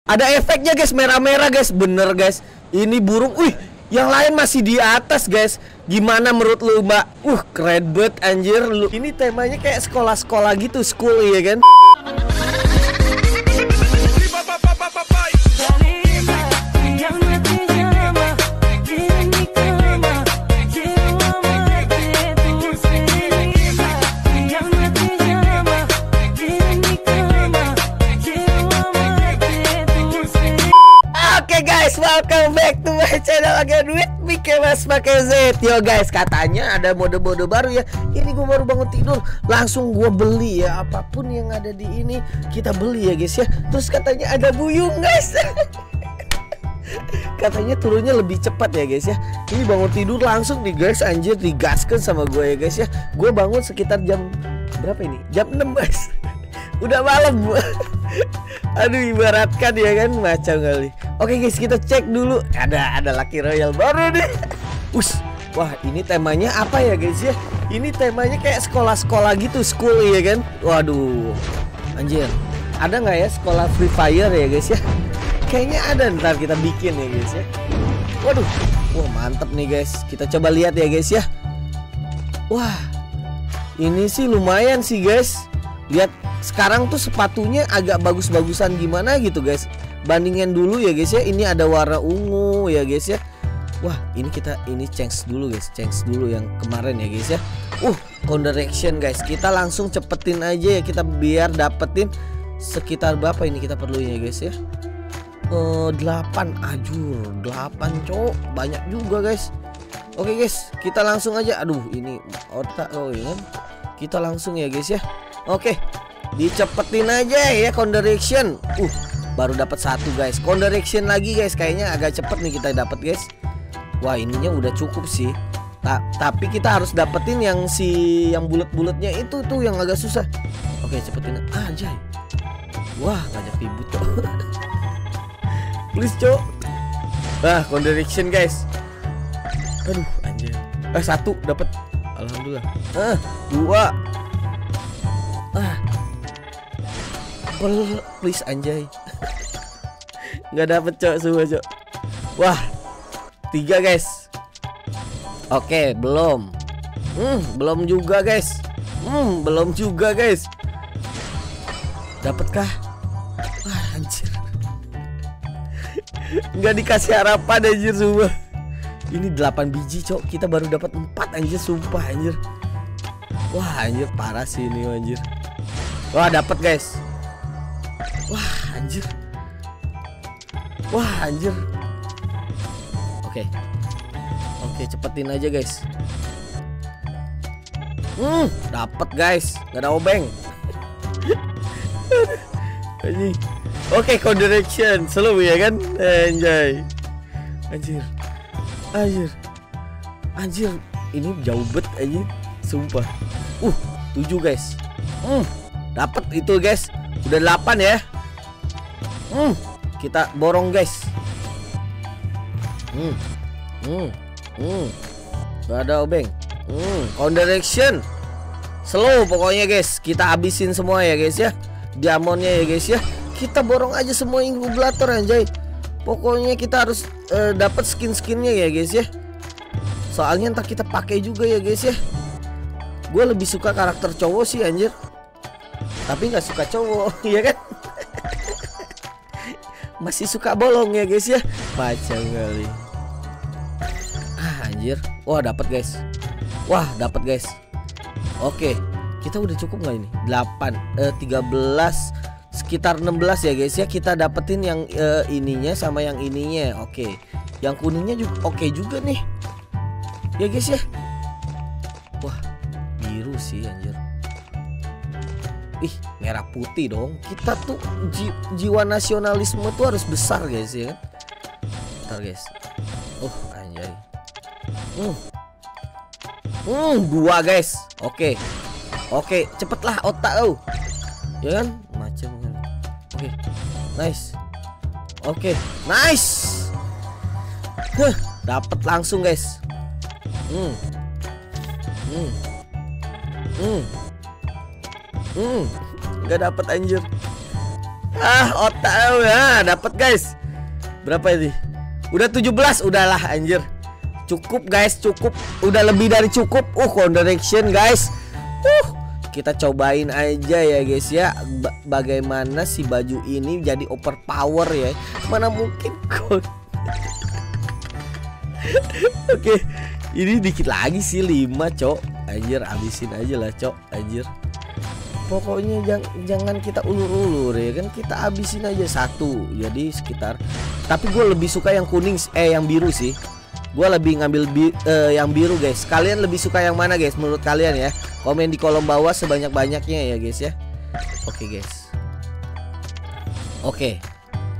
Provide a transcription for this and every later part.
Ada efeknya guys, merah-merah guys. Bener guys. Ini burung. Wih, yang lain masih di atas guys. Gimana menurut lu Mbak? Keren banget anjir lu. Ini temanya kayak sekolah-sekolah gitu, school ya kan? Welcome back to my channel again with Mike Mas pakai Z. Yo guys, katanya ada mode-mode baru ya. Ini gue baru bangun tidur, langsung gue beli ya. Apapun yang ada di ini kita beli ya guys ya. Terus katanya ada buyung guys. Katanya turunnya lebih cepat ya guys ya. Ini bangun tidur langsung nih guys, anjir digaskan sama gue ya guys ya. Gue bangun sekitar jam berapa ini? Jam 6 guys. Udah malam. Aduh, ibaratkan ya kan, macam kali. Oke guys, kita cek dulu. Ada Lucky Royale baru nih. Wah, ini temanya apa ya guys ya? Ini temanya kayak sekolah-sekolah gitu, school ya kan? Waduh, anjir. Ada nggak ya sekolah Free Fire ya guys ya? Kayaknya ada, ntar kita bikin ya guys ya. Waduh, wah mantep nih guys. Kita coba lihat ya guys ya. Wah, ini sih lumayan sih guys. Lihat sekarang tuh sepatunya agak bagus-bagusan gimana gitu guys. Bandingin dulu ya guys ya. Ini ada warna ungu ya guys ya. Wah, ini change dulu guys. Change dulu yang kemarin ya guys ya. Counteraction guys. Kita langsung cepetin aja ya, kita biar dapetin sekitar berapa ini kita perlunya guys ya. 8 ajur. 8 cowok. Banyak juga guys. Oke guys, kita langsung aja. Aduh, ini otak ya. Kita langsung ya guys ya. Oke, dicepetin aja ya counteraction. Baru dapat 1 guys. Counteraction lagi guys. Kayaknya agak cepet nih kita dapat guys. Wah, ininya udah cukup sih. Tapi kita harus dapetin yang bulat-bulatnya itu tuh yang agak susah. Oke, cepetin aja. Wah, ngajak ribut cok. Please cok. Nah, counteraction guys. Aduh, anjir. 1 dapat. Alhamdulillah. 2. Please anjay. Nggak dapet cok semua cok. Wah, 3 guys. Oke, belum. Belum juga guys. Belum juga guys. Dapatkah? Wah, anjir. Nggak dikasih harapan anjir semua. Ini 8 biji cok. Kita baru dapat 4 anjir, sumpah anjir. Wah, anjir parah sih ini anjir. Wah, dapat guys. Wah, anjir. Wah, anjir. Oke, cepetin aja guys. Dapat guys. Gak ada obeng. Oke, counteraction slow ya kan? Anjay. Anjir. Ini jauh bet aja. Sumpah. 7 guys. Dapat itu guys. Udah 8 ya. Kita borong guys. Gak ada obeng. Counteraction slow pokoknya guys. Kita habisin semua ya guys ya. Diamonnya ya guys ya. Kita borong aja semua inkubator anjay. Pokoknya kita harus dapat skin-skinnya ya guys ya. Soalnya ntar kita pakai juga ya guys ya. Gue lebih suka karakter cowok sih anjir. Tapi nggak suka cowok ya kan. Masih suka bolong ya guys ya. Macam kali. Anjir. Wah, dapat guys. Oke, kita udah cukup nggak ini? 13 sekitar 16 ya guys ya. Kita dapetin yang ininya sama yang ininya. Oke. Yang kuningnya juga oke juga nih. Ya guys ya. Wah, biru sih anjir. Merah putih dong. Kita tuh jiwa nasionalisme tuh harus besar guys ya kan. Bentar guys. Anjay. 2 guys. Oke, cepetlah otak kau. Ya kan? Macam kan. Nice. Dapat langsung guys. Nggak dapat anjir. Otak ya, dapat guys. Berapa ini? Udah 17, udahlah anjir. Cukup guys, cukup. Udah lebih dari cukup. Counteraction guys. Kita cobain aja ya guys ya. Bagaimana si baju ini jadi overpower ya. Mana mungkin kok. Oke, ini dikit lagi sih 5 cok. Anjir, habisin aja lah cok. Anjir. Pokoknya jangan kita ulur-ulur ya kan, kita habisin aja 1. Jadi sekitar. Tapi gue lebih suka yang kuning, yang biru sih. Gue lebih ngambil yang biru guys. Kalian lebih suka yang mana guys menurut kalian ya? Komen di kolom bawah sebanyak-banyaknya ya guys ya. Oke guys. Oke.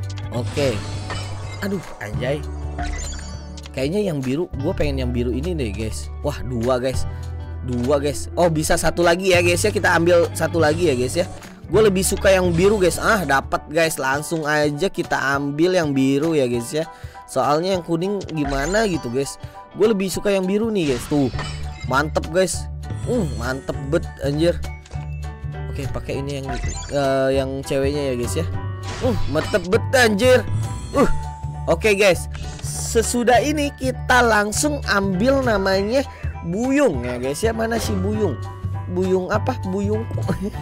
Aduh anjay. Kayaknya yang biru, gue pengen yang biru ini deh guys. Wah 2 guys. Oh bisa 1 lagi ya guys ya. Kita ambil 1 lagi ya guys ya. Gue lebih suka yang biru guys. Dapat guys. Langsung aja kita ambil yang biru ya guys ya. Soalnya yang kuning gimana gitu guys. Gue lebih suka yang biru nih guys. Tuh mantep guys. Mantep bet anjir. Oke pakai ini yang ceweknya ya guys ya. Mantep bet anjir. Oke guys. Sesudah ini kita langsung ambil namanya Buyung ya guys ya. Mana sih Buyung? Buyung apa? Buyungku.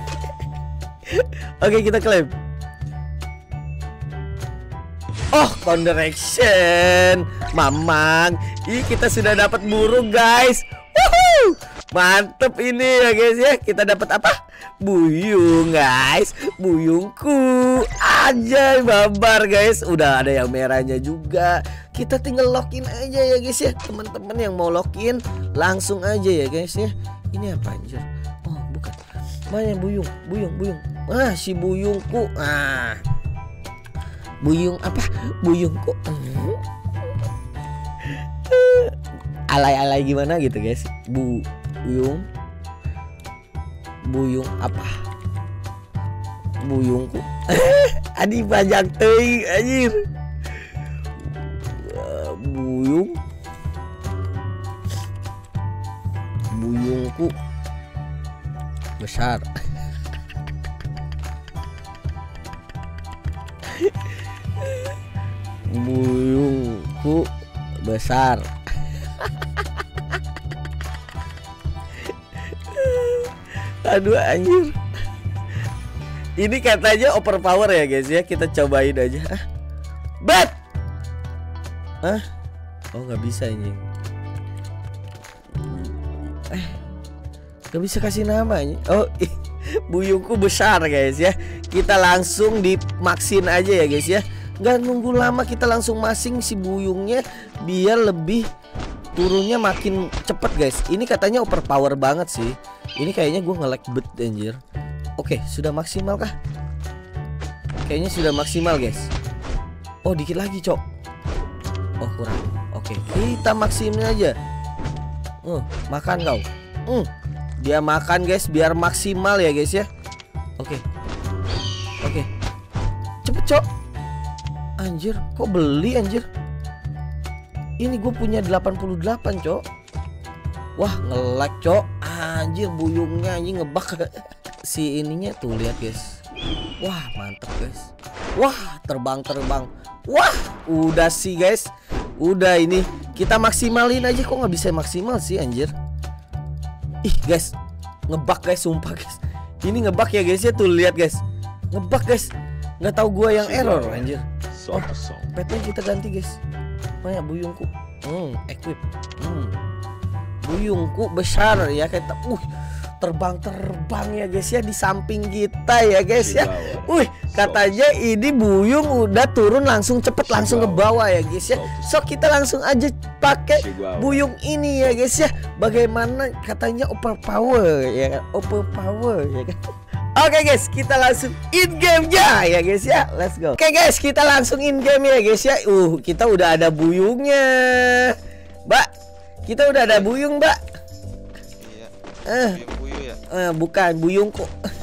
Oke kita klaim. Counteraction Mamang. Ih kita sudah dapat burung guys. Mantep ini ya guys ya. Kita dapat apa? Buyung guys. Buyungku. Anjay babar guys. Udah ada yang merahnya juga. Kita tinggal login aja ya guys ya. Teman-teman yang mau login langsung aja ya guys ya. Ini apa anjir? Bukan. Mana Buyung? Si Buyungku. Buyung apa? Buyungku. Alay-alay gimana gitu guys. Buyung apa? Buyungku. Adi banyak teuing anjir. Buyungku besar. Buyungku besar. Aduh anjir. Ini katanya overpower ya guys ya. Kita cobain aja. Bet. Nggak bisa anjing. Gak bisa kasih namanya. Buyungku besar guys ya. Kita langsung dimaksin aja ya guys ya. Nggak nunggu lama, kita langsung masing si buyungnya biar lebih turunnya makin cepet guys. Ini katanya overpower banget sih. Ini kayaknya gue nge-lag bet anjir. Oke sudah maksimal kah? Kayaknya sudah maksimal guys. Dikit lagi cok. Kurang. Oke kita maksimin aja. Makan kau. Dia makan guys biar maksimal ya guys ya. Oke. Cepet cok. Anjir kok beli anjir. Ini gue punya 88 cok. Wah nge-lag cok. Anjir buyungnya anjing ngebak. Si ininya tuh lihat guys. Wah mantep guys. Wah terbang. Wah udah sih guys. Udah ini kita maksimalin aja. Kok nggak bisa maksimal sih anjir. Ih guys ngebak guys sumpah guys. Ini ngebak ya guys ya. Tuh lihat guys. Ngebak guys. Nggak tahu gua yang error anjir. Petnya kita ganti guys. Mana buyungku? Equip. Buyungku besar ya kayak terbang ya guys ya di samping kita ya guys ya. Katanya ini buyung udah turun langsung cepet langsung ke bawah ya guys ya. So kita langsung aja pakai buyung ini ya guys ya. Bagaimana katanya overpower ya kan? Overpower ya kan. Oke guys, kita langsung in game ya guys ya. Let's go. Oke guys, kita langsung in game ya guys ya. Kita udah ada buyungnya. Mbak, kita udah ada buyung, Mbak. Iya. Buyung ya? Bukan buyungku.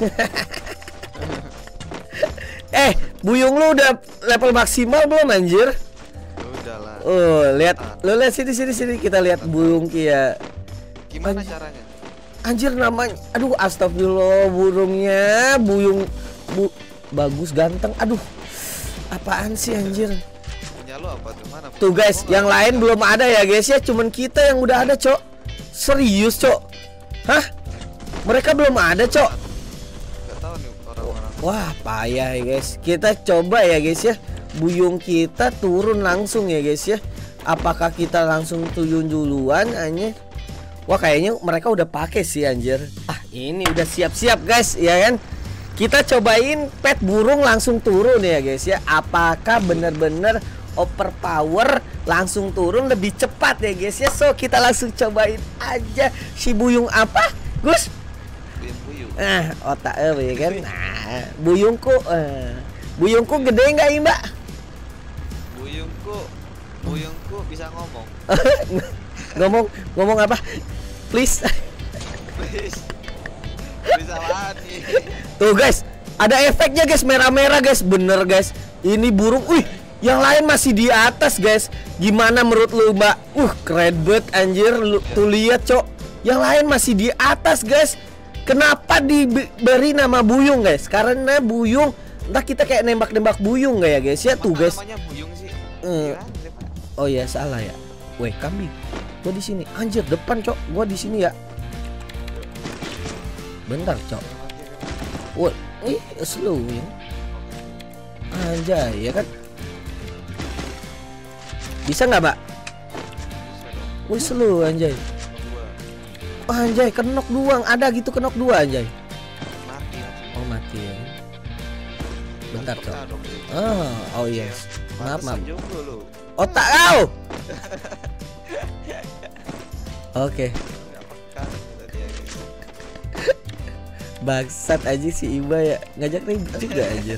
Buyung lu udah level maksimal belum anjir? Udah lah. Lihat. Lu lihat sini kita lihat buyung Kia. Gimana caranya? Anjir namanya. Aduh astagfirullah burungnya. bagus, ganteng. Aduh, apaan sih anjir? Punya lu apa tuh? Mana? Tuh guys, yang lain belum ada ya guys ya, cuman kita yang udah ada, Cok. Serius, Cok? Hah? Mereka belum ada, Cok. Gak tahu nih orang-orang. Wah, payah ya guys. Kita coba ya guys ya. Buyung kita turun langsung ya guys ya. Apakah kita langsung tuyun duluan anjir? Wah, kayaknya mereka udah pakai sih anjir. Ah, ini udah siap-siap guys, ya kan? Kita cobain pet burung langsung turun ya guys ya. Apakah bener-bener overpower langsung turun lebih cepat ya guys ya. So, kita langsung cobain aja si buyung apa, Gus? Buyung. Otak ya kan. Nah, buyungku gede nggak Mbak? Buyungku bisa ngomong. ngomong apa? Please. Please. Bisa apaan nih? Tuh guys, ada efeknya guys, merah-merah guys. Bener guys. Ini burung. Wih, yang lain masih di atas guys. Gimana menurut lu Mbak? Keren banget anjir. Tuh lihat, Cok. Yang lain masih di atas guys. Kenapa diberi nama buyung guys? Karena buyung, entah kita kayak nembak-nembak buyung gak ya guys ya. Tuh guys. Namanya buyung sih. Oh ya, salah ya. Weh, kambing. Gua di sini. Anjir, depan, Cok. Gua di sini ya. Bentar, Cok. Wah, slow ya. Anjay, ya kan? Bisa nggak, Mbak? Wih, slow anjay. Anjay, kenok doang. Ada gitu kenok dua anjay. Mati. Oh, mati ya. Bentar, Cok. Oh yes. Maaf. Otak kau. Oke. Bangsat aja si Iba ya. Ngajak ribut juga aja.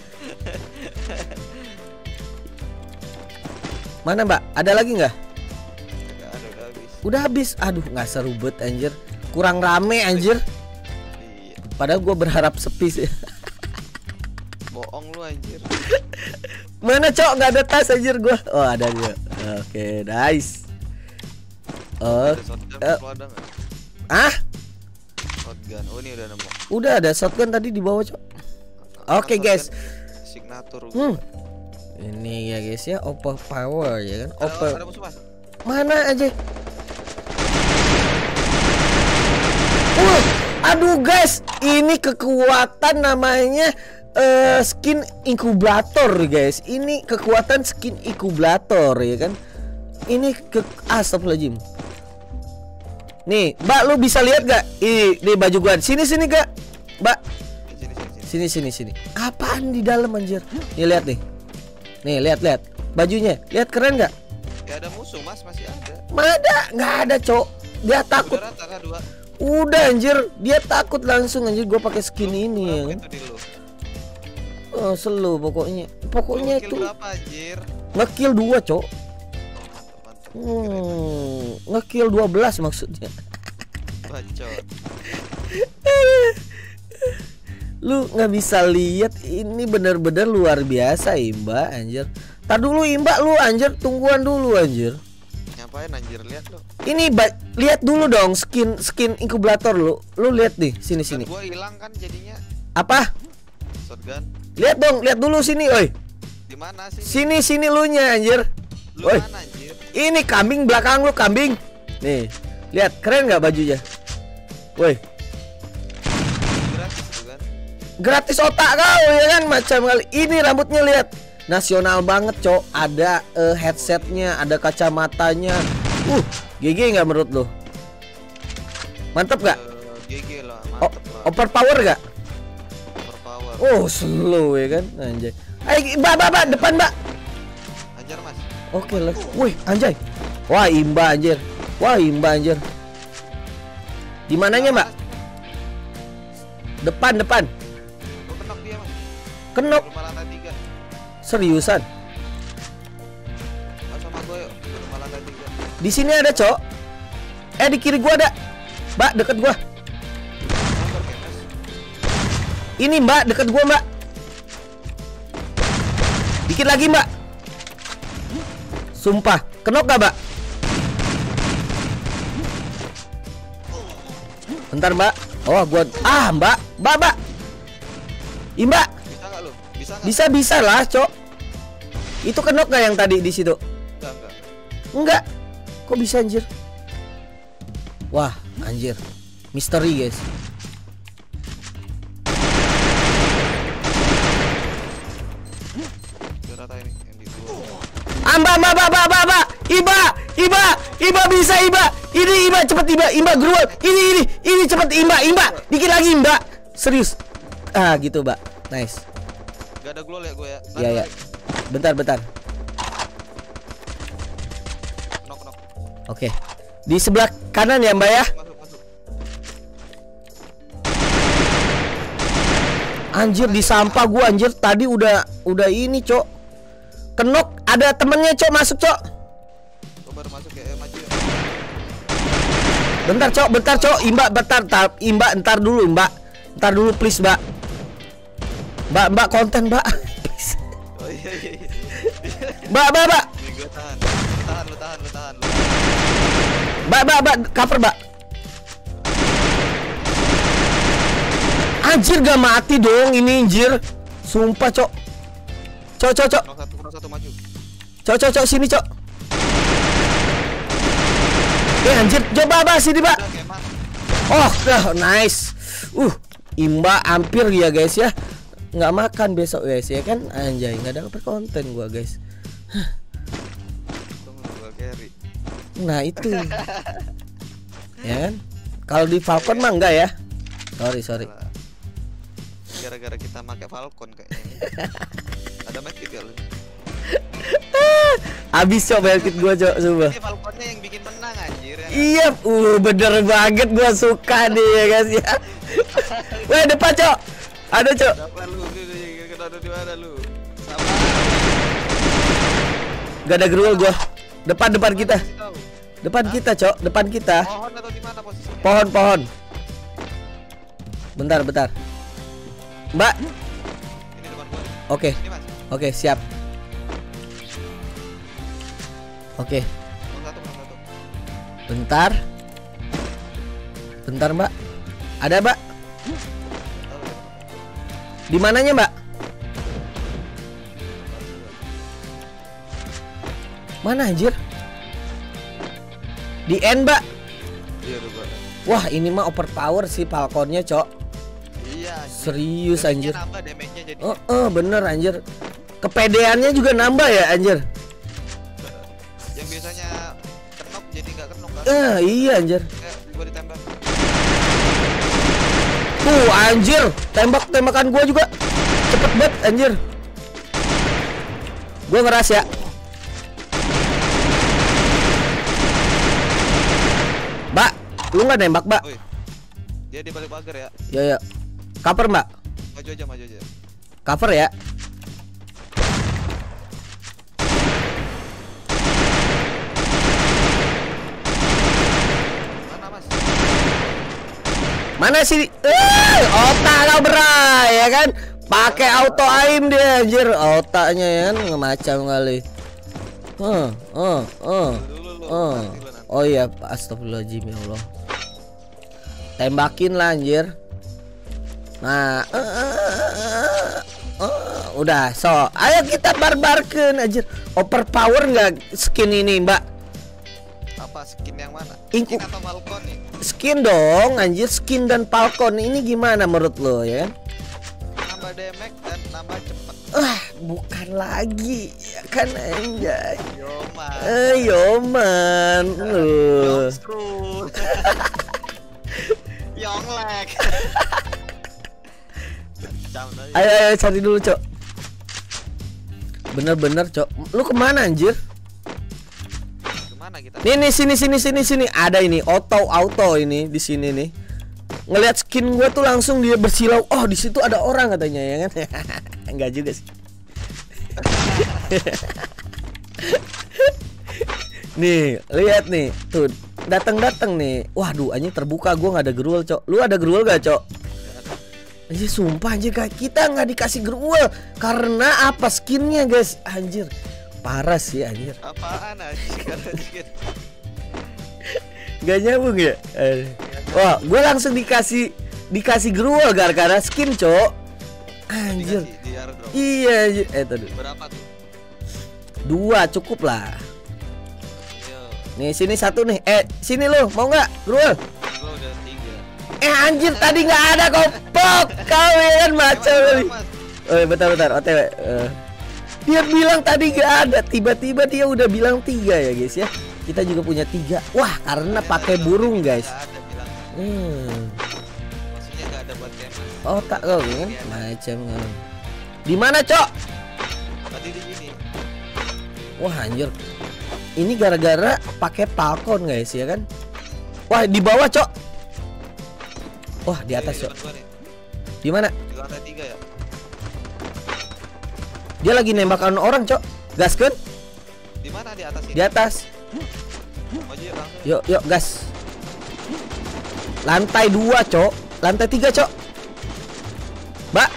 Mana Mbak? Ada lagi nggak? Udah habis. Aduh, nggak seru bet anjir. Kurang rame anjir. Padahal gue berharap sepi sih. Bohong lu anjir. Mana Cok? Nggak ada tas anjir gue. Oh ada gue. Oke, nice. Shotgun. Oh, ini udah nemu. Udah ada shotgun tadi di bawah, Cok. Oke, guys. Signatur. Ini ya guys ya, overpower ya kan. Ada musuh, Mas. Mana aja? Aduh guys, ini kekuatan namanya skin inkubator guys. Ini kekuatan skin inkubator ya kan. Ini astagfirullahaladzim. Nih, Mbak, lu bisa lihat gak? Ini baju gua. Sini Kak. Mbak. Sini. Apaan di dalam anjir? Nih lihat nih. Nih, lihat. Bajunya. Lihat keren gak? Ya ada musuh, Mas, masih ada. Mana? Nggak ada, Cok. Dia takut. Udah anjir, dia takut langsung anjir gua pakai skin ini ya kan. Oh, slow pokoknya. Pokoknya itu. Berapa anjir? Ngekill 2, Cok. Ngekill 12 maksudnya. Bacot. Lu nggak bisa lihat, ini bener-bener luar biasa Imba anjir. Tar dulu Imba lu anjir, tungguan dulu anjir. Ngapain anjir, lihat lu. Ini lihat dulu dong skin inkubator lu. Lu lihat nih, sini. Gua hilang kan jadinya. Apa? Shotgun. Lihat dong, lihat dulu sini, oi. Di mana sih? Sini lu nya anjir. Lu oi. mana anjir? Ini kambing belakang lu, kambing. Nih, lihat keren nggak bajunya? Woi. Gratis kan? Gratis otak kau ya kan, macam kali. Ini rambutnya lihat. Nasional banget, Cok. Ada headsetnya, ada kacamatanya. GG nggak menurut lo? Mantep nggak? GG lah, mantep lah. Overpower nggak? Overpower. Oh, slow ya kan, anjay. Ayo, Mbak, depan, Mbak. Anjir, Mas. Oke lah. Wih, anjay. Wah, Imba anjir. Di mananya, Mbak? Depan. Gua kenok dia, Mas. Kenok. Rumah lantai 3. Seriusan? Sama gua yuk, rumah lantai 3. Di sini ada, Cok. Di kiri gua ada. Mbak, deket gua. Ini, Mbak, deket gua, Mbak. Dikit lagi, Mbak. Sumpah, kenok gak, Mbak? Bentar, Mbak. Oh, gua Mbak. Mbak. Bisa gak lu? Bisa lah, Cok. Itu kenok nggak yang tadi di situ? Enggak. Kok bisa anjir? Wah, anjir. Misteri, guys. Mbak. Iba bisa Iba. Ini Iba cepet Iba gruel. Ini cepet Iba. Dikit lagi Mbak. Serius. Gitu, Mbak. Nice. Gak ada glow ya gue ya. Iya. Bentar. Knock. Oke. Di sebelah kanan ya, Mbak ya. Masuk. Anjir di sampah gua anjir tadi udah ini, Cok. Kenok ada temennya, Cok, masuk, Cok. Baru masuk ya, maju ya. Bentar, Cok. Imba, entar dulu, Mbak. Entar dulu please, Mbak. Mbak konten, Mbak. Please. Oh iya. Mbak. Nih, gue tahan. Lu tahan. Mbak, cover, Mbak. Anjir gak mati dong ini anjir. Sumpah, Cok. Cok. Knock satu maju. Cok sini, Cok. Anjir, coba sini, Mbak. Oh, nice. Imba hampir ya, guys ya. Nggak makan besok, guys ya kan. Anjay, nggak dapet konten gua, guys. Nah, itu. Ya kan? Kalau di Falcon mah enggak ya. Sorry. Gara-gara kita pakai Falcon kayaknya. Ada medkit ya lu? Abis, Cok, medkit gua, Cok, sumpah. Ini Falconnya yang bikin menang anjir ya. Iya, bener banget, gua suka nih ya, guys ya. Weh, depan, Cok. Ada, Cok. Depan lu, ada di mana lu? Gak ada gerul gua. Depan kita. Depan kita, Cok. Depan kita. Pohon atau di mana posisinya? Pohon. Bentar. Mbak. Ini depan gua. Oke. Ini, Mas. Oke, siap. Oke. Satu. Bentar, Mbak. Ada, Mbak? Di mananya, Mbak? Mana anjir? Di N, Mbak. Iya, udah gua. Wah, ini mah overpower sih Falconnya, Cok. Iya, anjir. Serius anjir. Nambah damage-nya jadi. Bener anjir. Kepedeannya juga nambah ya anjir. Yang biasanya kenok jadi nggak kenok kan? Iya anjir. Gua ditembak. Tuh anjir, tembakan gua juga cepet banget anjir. Gua ngeras ya. Mbak, lu nggak nembak, Mbak? Oi. Dia di balik pagar ya. Ya. Cover, Mbak. Maju aja. Cover ya. Mana, Mas? Mana sih? Otak kau berai ya kan? Pakai auto aim dia anjir. Otaknya ya kan ngemacam kali. Oh iya, astagfirullahaladzim ya Allah. Tembakin lah anjir. Nah, udah, so ayo kita barbarkan anjir. Overpower nggak skin ini, Mbak? Apa skin yang mana? Inku. Skin atau Falcon nih? Skin dong, anjir. Skin dan Falcon ini gimana menurut lo ya? Nambah damage dan nambah cepet. Bukan lagi ya kan anjay. Yoman. Yoman. Yonglek. Ayo cari dulu, Cok. Bener-bener, Cok. Lu kemana anjir? Kemana kita? Nih sini. Ada ini auto ini di sini nih. Ngelihat skin gua tuh langsung dia bersilau. Oh, di situ ada orang katanya ya kan. Enggak juga sih. Nih, lihat nih. Tuh, datang nih. Waduh, anjing terbuka gua nggak ada gerul, Cok. Lu ada gerul gak, Cok? Anjir, sumpah anjir, kita nggak dikasih gerul karena apa skinnya, guys. Anjir. Parah sih anjir. Apaan anjir? Gak nyambung ya? Wah, gue langsung dikasih gerul gara-gara skin, Cok. Anjir. Dikasih di airdrop. Iya anjir. Tadi Berapa tuh? 2 cukup lah. Yo, Nih sini 1 nih. Sini lu mau nggak? Grul. gua udah 3. Anjir tadi nggak ada kopok. Kalian macam kali. Bentar OTW. Dia bilang tadi nggak ada. Tiba-tiba dia udah bilang 3 ya guys ya. Kita juga punya 3. Wah karena pakai burung guys. Nggak ada bilang. Maksudnya nggak ada buat kemas. Otak kau kan macam kan. Di mana cok? Tadi di sini. Wah anjir. Ini gara-gara pakai Falcon guys ya kan. Wah di bawah cok. Wah di atas cok. Di mana? Di lantai 3 ya. Dia lagi nembakan orang cok. Gaskeun Di mana di atas ini? di atas. Maju yuk langsung. Yuk gas. Lantai 2 cok. Lantai 3 cok. Mbak.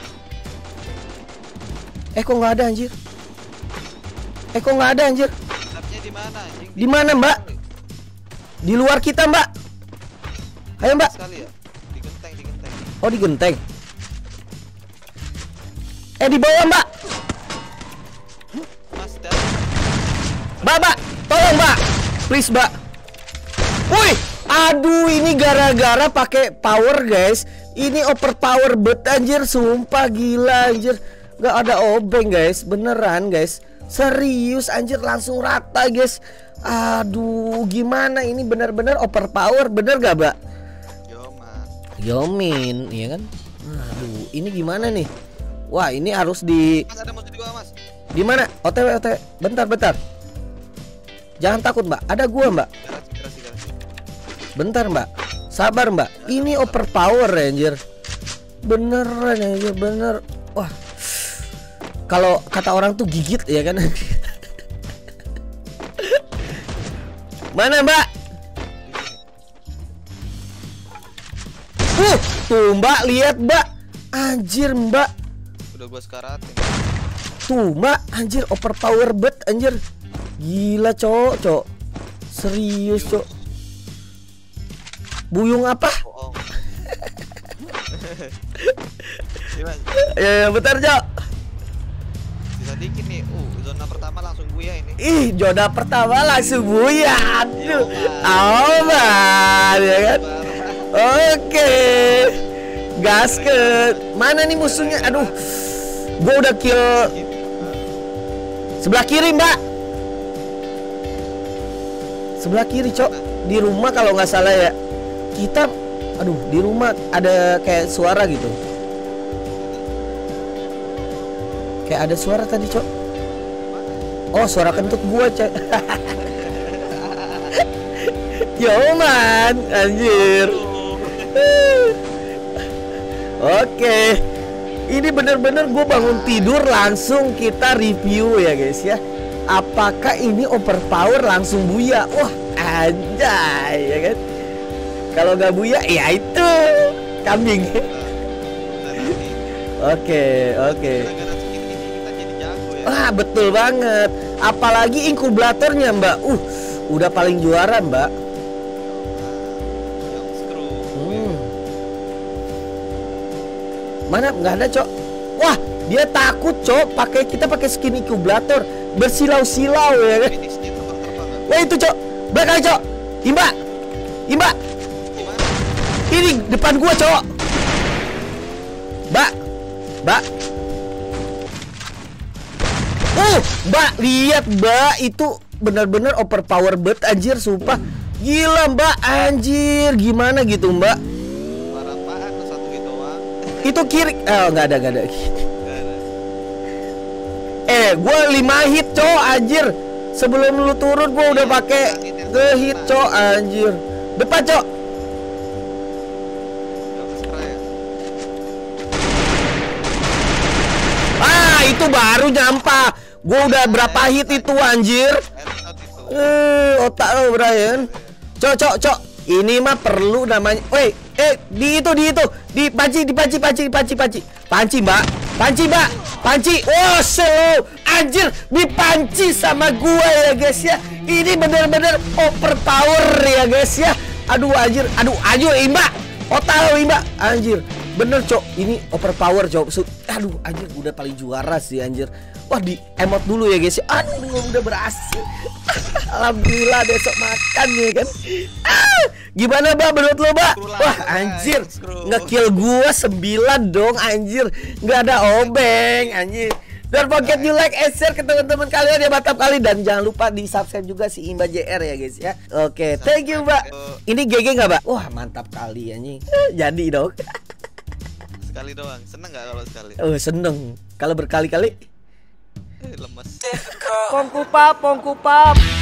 Kok nggak ada anjir? Kok nggak ada anjir? Tapnya di mana anjing? Di mana mbak? Di luar kita mbak. Ayo mbak. Sekali ya. Di genteng, di genteng. Oh di genteng. Di bawah mbak. Mas, Mbak, tolong mbak. Please mbak. Wih, aduh ini gara-gara pakai power guys. Ini overpower bet anjir, sumpah gila anjir. Gak ada obeng guys, beneran guys. Serius anjir langsung rata guys. Aduh gimana ini bener-bener overpower, bener gak mbak? Yomin, iya kan? Aduh ini gimana nih? Wah ini harus di. Mas ada musuh di bawah mas. Di mana? OTW. Bentar. Jangan takut mbak, ada gua mbak. Garasi. Bentar mbak, sabar mbak. Ini overpower anjir. Beneran anjir, bener. Wah, kalau kata orang tuh gigit ya kan. Mana mbak? Tuh mbak, lihat mbak. Anjir mbak. Udah gua sekarat. Tuh mbak, anjir overpower bet anjir. Gila cok. Serius cok. Buyung apa? Bohong. Gimana? Ya bentar cok. Bisa dikit nih. Zona pertama langsung buya ini. Ih, zona pertama langsung buya. Aduh. Aman ya kan? Oke. Gasket. Mana nih musuhnya? Aduh. Gua udah kill sebelah kiri, Mbak. Sebelah kiri, Cok. Di rumah kalau nggak salah ya. Kita di rumah ada kayak suara gitu. Kayak ada suara tadi, Cok. Oh, suara kentut gua, Cok. Yo man, anjir. Oke. Ini bener-bener gue bangun tidur langsung kita review ya guys ya. Apakah ini overpower langsung buya? Wah anjay ya kan. Kalau gak buya ya itu kambing. Oke. Wah betul banget. Apalagi inkubatornya mbak. Udah paling juara mbak. Mana nggak ada cok. Wah dia takut cok. Kita pakai skin inkubator bersilau-silau ya kan. Wah itu cok. Belakang cok. Imba. Ini depan gua cok. Mbak. Mbak lihat mbak itu benar-benar overpower bet anjir sumpah. Gila mbak anjir gimana gitu mbak. Itu kiri, nggak ada. Gue 5 hit cok anjir. Sebelum lu turun gue udah pakai hit cok anjir. Depan cok. Itu baru nyampah. Gue udah berapa hit itu anjir. Otak lo Brian. Cok. Ini mah perlu namanya. Woi, di itu. Dipanci mbak. Oh, anjir, dipanci sama gua ya guys ya. Ini bener-bener overpower ya guys ya. Aduh anjir, Imba. Otak lo Imba. Anjir. Bener cok, ini overpower cok. Aduh anjir, udah paling juara sih anjir. Wah di emot dulu ya guys ya. Aduh udah berhasil. Alhamdulillah besok makan ya kan. Gimana Mbak menurut lo Mbak? Wah anjir, nge-kill gua 9 dong anjir. Nggak ada obeng anjir. Don't forget you like and share ke teman-teman kalian ya, mantap kali. Dan jangan lupa di subscribe juga si Imba JR ya guys ya. Oke, thank you Mbak. Ini GG nggak Mbak? Wah mantap kali anjing. Jadi dong. Sekali doang, seneng nggak kalau sekali? Oh seneng. Kalau berkali-kali Lemes. Pongkupap